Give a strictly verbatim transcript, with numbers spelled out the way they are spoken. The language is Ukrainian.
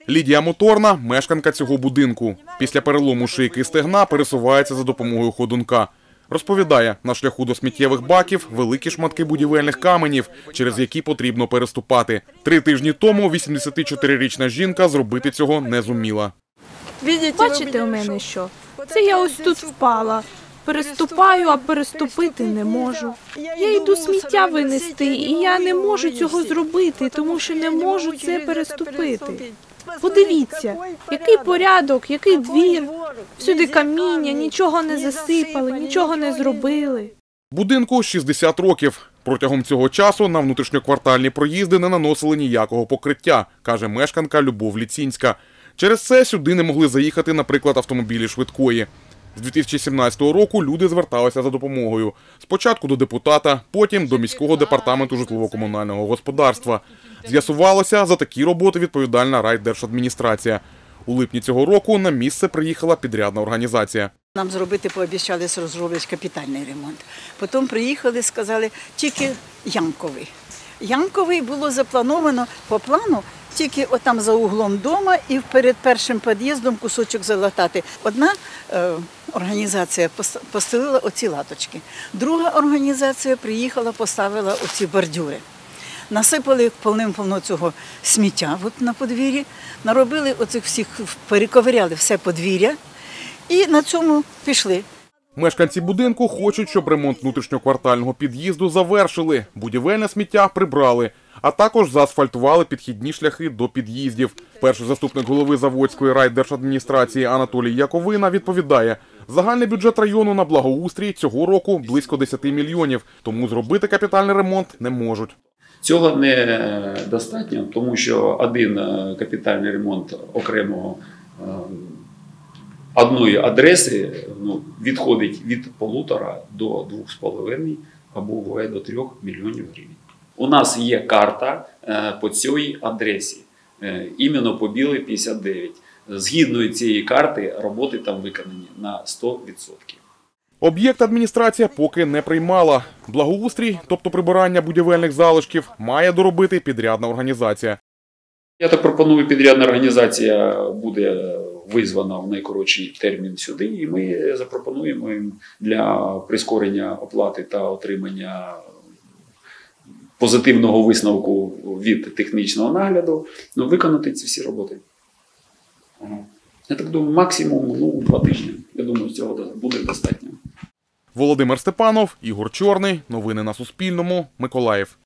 Лідія Моторна – мешканка цього будинку. Після перелому шийки і стегна пересувається за допомогою ходунка. Розповідає, на шляху до сміттєвих баків великі шматки будівельних каменів, через які потрібно переступати. Три тижні тому вісімдесятичотирирічна жінка зробити цього не зуміла. Бачите у мене що? Це я ось тут впала. Переступаю, а переступити не можу. Я йду сміття винести, і я не можу цього зробити, тому що не можу це переступити. Подивіться, який порядок, який двір. Всюди каміння, нічого не засипали, нічого не зробили. Будинку шістдесят років. Протягом цього часу на внутрішньоквартальні проїзди не наносили ніякого покриття, каже мешканка Любов Ліцінська. Через це сюди не могли заїхати, наприклад, автомобілі швидкої. З дві тисячі сімнадцятого року люди зверталися за допомогою. Спочатку до депутата, потім до міського департаменту житлово-комунального господарства. З'ясувалося, за такі роботи відповідальна райдержадміністрація. У липні цього року на місце приїхала підрядна організація. Нам зробити, пообіцяли, що зроблять капітальний ремонт. Потім приїхали, сказали, тільки ямковий. Ямковий було заплановано по плану, тільки отам за углом дома і перед першим під'їздом кусочок залатати. Одна е, організація постелила оці латочки, друга організація приїхала, поставила оці бордюри. Насипали повним-повно цього сміття от на подвір'ї, наробили оцих всіх, перековиряли все подвір'я і на цьому пішли. Мешканці будинку хочуть, щоб ремонт внутрішньоквартального під'їзду завершили, будівельне сміття прибрали, а також заасфальтували підхідні шляхи до під'їздів. Перший заступник голови Заводської райдержадміністрації Анатолій Яковина відповідає, загальний бюджет району на благоустрій цього року близько десяти мільйонів, тому зробити капітальний ремонт не можуть. Цього недостатньо, тому що один капітальний ремонт окремого одної адреси ну, відходить від полутора до двох з половиною або буває до трьох мільйонів гривень. У нас є карта по цій адресі, іменно по Білій п'ятдесят дев'ять. Згідно цієї карти роботи там виконані на сто відсотків. Об'єкт адміністрація поки не приймала. Благоустрій, тобто прибирання будівельних залишків, має доробити підрядна організація. Я так пропоную, підрядна організація буде визвана в найкоротший термін сюди, і ми запропонуємо їм для прискорення оплати та отримання позитивного висновку від технічного нагляду ну, виконати ці всі роботи. Я так думаю, максимум ну, два тижні. Я думаю, цього буде достатньо. Володимир Степанов, Ігор Чорний. Новини на Суспільному. Миколаїв.